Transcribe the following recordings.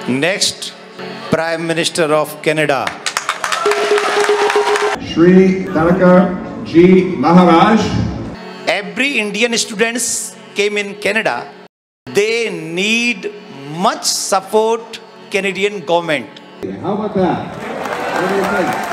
Next, Prime Minister of Canada. Shri Talaka Ji Maharaj. Every Indian students came in Canada. They need much support Canadian government. How about that? What do you think?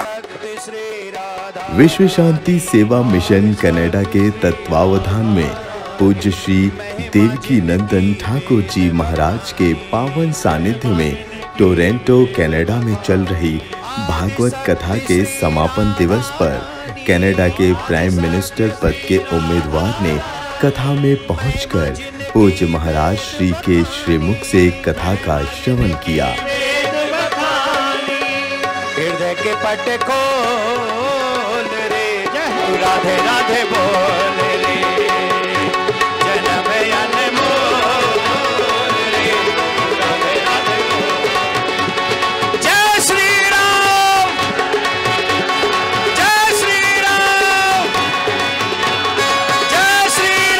विश्व शांति सेवा mission Canada के तत्वावधान में पूज्य श्री देवकी नंदन ठाकुर जी महाराज के पावन सानिध्य में टोरंटो कनाडा में चल रही भागवत कथा के समापन दिवस पर कनाडा के प्राइम मिनिस्टर पद के उम्मीदवार ने कथा में पहुंचकर पूज्य महाराज श्री के श्रीमुख से कथा का श्रवण किया। हृदय के पट खोल रे, राधे राधे बोल रे, जन्म अनमोल रे, राधे राधे बोल। जय श्री राम, जय श्री राम, जय श्री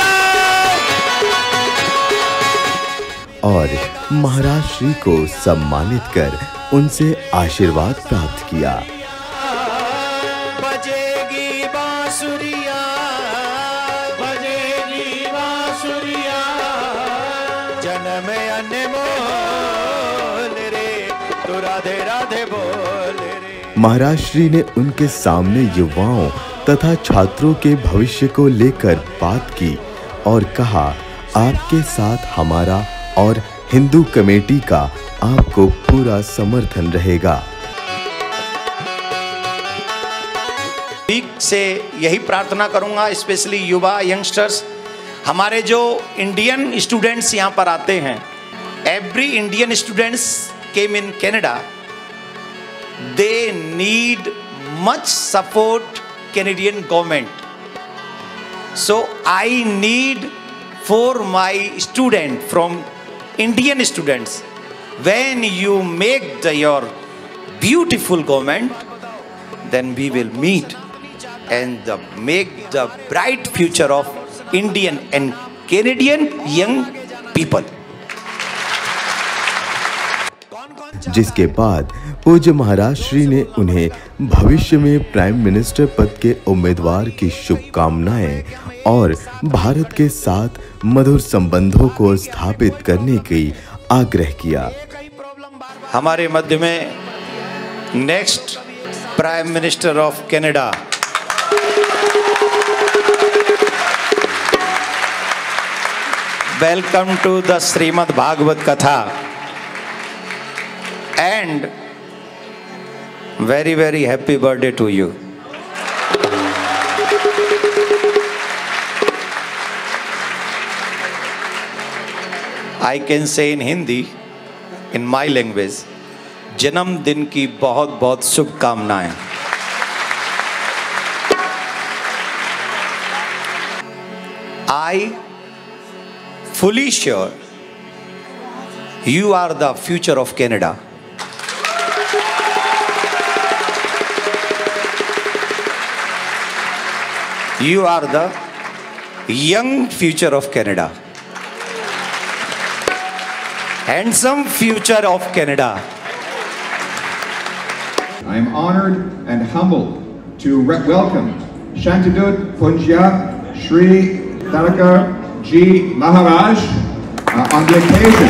राम। और महाराज श्री को सम्मानित कर उनसे आशीर्वाद प्राप्त किया। बजेगी बांसुरिया, बजेगी बांसुरिया, जन्म अनमोल रे, तो राधे राधे बोल रे। महाराज श्री ने उनके सामने युवाओं तथा छात्रों के भविष्य को लेकर बात की और कहा, आपके साथ हमारा और हिंदू कमेटी का आपको पूरा समर्थन रहेगा। से यही प्रार्थना करूंगा, स्पेशली युवा यंगस्टर्स, हमारे जो इंडियन स्टूडेंट्स यहाँ पर आते हैं, every Indian students came in Canada, they need much support Canadian government. So I need for my student from Indian students, when you make your beautiful government, then we will meet and make the bright future of Indian and Canadian young people. जिसके बाद पूज्य महाराज श्री ने उन्हें भविष्य में prime minister पद के उम्मीदवार की शुभकामनाएं और भारत के साथ मधुर संबंधों को स्थापित करने की आग्रह किया। हमारे मध्य में next prime minister of Canada, welcome to the Shrimad Bhagwat कथा and very very happy birthday to you. I can say in Hindi, in my language, जन्मदिन की बहुत बहुत शुभकामनाएं। I fully sure you are the future of Canada. You are the young future of Canada. Handsome future of Canada. I am honored and humbled to welcome Shantidut Punjya Shri Talaka Ji Maharaj on the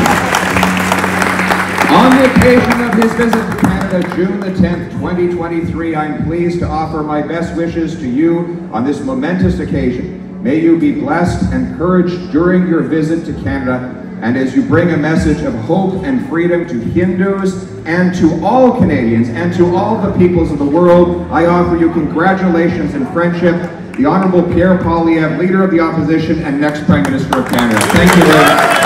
occasion of his visit to Canada, June the 10th, 2023, I am pleased to offer my best wishes to you on this momentous occasion. May you be blessed and encouraged during your visit to Canada, and as you bring a message of hope and freedom to Hindus and to all Canadians and to all the peoples of the world, I offer you congratulations and friendship. The Honorable Pierre Poilievre, Leader of the Opposition and next Prime Minister of Canada. Thank you very much.